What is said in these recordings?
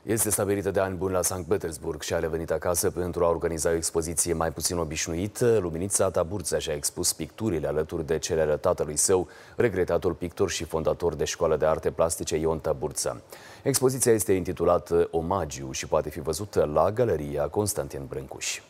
Este stabilită de ani buni la Sankt Petersburg și a revenit acasă pentru a organiza o expoziție mai puțin obișnuită. Luminița Taburța și-a expus picturile alături de cele ale tatălui său, regretatul pictor și fondator de școală de arte plastice Ion Taburța. Expoziția este intitulată Omagiu și poate fi văzută la Galeria Constantin Brâncuș.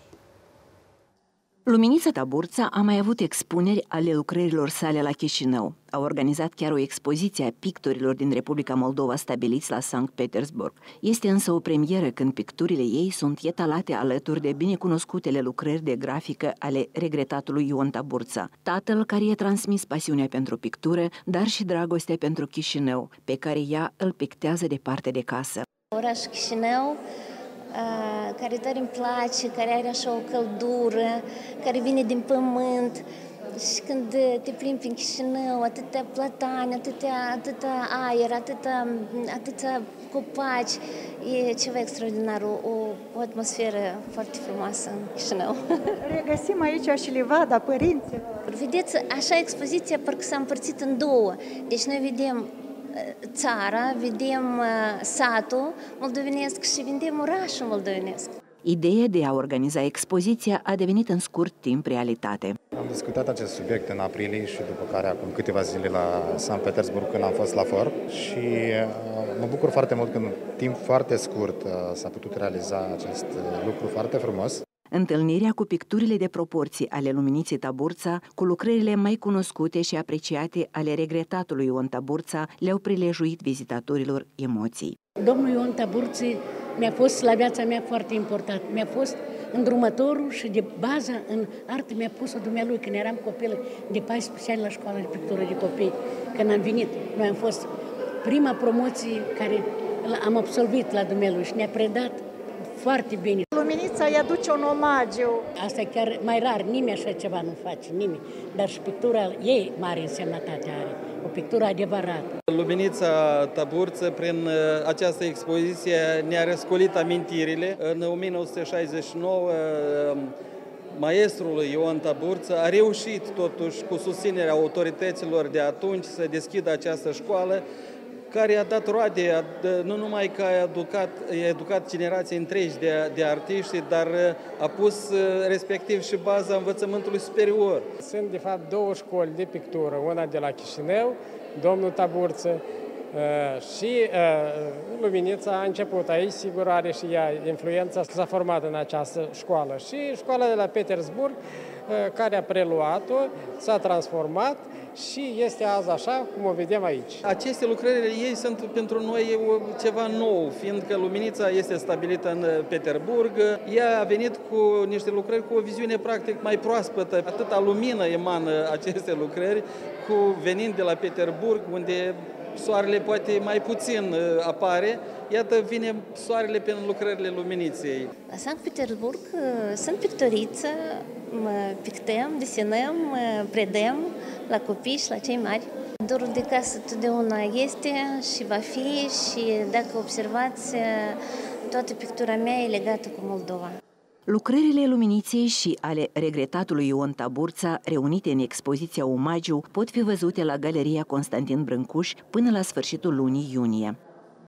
Luminița Taburța a mai avut expuneri ale lucrărilor sale la Chișinău. A organizat chiar o expoziție a pictorilor din Republica Moldova stabiliți la Sankt Petersburg. Este însă o premieră când picturile ei sunt etalate alături de binecunoscutele lucrări de grafică ale regretatului Ion Taburța, tatăl care i-a transmis pasiunea pentru pictură, dar și dragostea pentru Chișinău, pe care ea îl pictează departe de casă. Orașul Chișinău, care tare îmi place, care are așa o căldură, care vine din pământ. Și când te plimbi prin Chișinău, atâtea platani, atâta aer, atâția copaci, e ceva extraordinar, o atmosferă foarte frumoasă în Chișinău. Regăsim aici și livada părinților. Vedeți, așa expoziția parcă s-a împărțit în două. Deci noi vedem țara, vedem satul moldovenesc și vedem orașul moldovenesc. Ideea de a organiza expoziția a devenit în scurt timp realitate. Am discutat acest subiect în aprilie și după care acum câteva zile la Sankt Petersburg când am fost la FOR și mă bucur foarte mult că în timp foarte scurt s-a putut realiza acest lucru foarte frumos. Întâlnirea cu picturile de proporții ale Luminiței Taburța, cu lucrările mai cunoscute și apreciate ale regretatului Ion Taburța, le-au prilejuit vizitatorilor emoții. Domnul Ion Taburța mi-a fost la viața mea foarte important. Mi-a fost îndrumătorul și de bază în artă mi-a pus-o dumnealui când eram copilă de 14 ani la școala de pictură de copii. Când am venit, noi am fost prima promoție care am absolvit la dumnealui și ne-a predat foarte bine. Luminița îi aduce un omagiu. Asta e chiar mai rar, nimeni așa ceva nu face, nimeni. Dar și pictura ei mare însemnătate are, o pictură adevărată. Luminița Taburța, prin această expoziție, ne-a răscolit amintirile. În 1969, maestrul Ion Taburța a reușit totuși, cu susținerea autorităților de atunci, să deschidă această școală, care a dat roade, nu numai că a educat generații întregi de artiști, dar a pus respectiv și baza învățământului superior. Sunt de fapt două școli de pictură, una de la Chișinău, domnul Taburța, și Luminița a început aici, sigur are și ea influența, s-a format în această școală. Și școala de la Petersburg, care a preluat-o, s-a transformat și este azi așa cum o vedem aici. Aceste lucrări ei sunt pentru noi ceva nou, fiindcă Luminița este stabilită în Petersburg. Ea a venit cu niște lucrări cu o viziune practic mai proaspătă. Atâta lumină emană aceste lucrări, venind de la Petersburg, unde soarele poate mai puțin apare, iată vine soarele prin lucrările Luminiței. La Sankt Petersburg sunt pictoriță, pictăm, desenăm, predăm la copii și la cei mari. Dorul de casă totdeauna este și va fi și dacă observați, toată pictura mea e legată cu Moldova. Lucrările Luminiței și ale regretatului Ion Taburța, reunite în expoziția Omagiu, pot fi văzute la Galeria Constantin Brâncuș până la sfârșitul lunii iunie.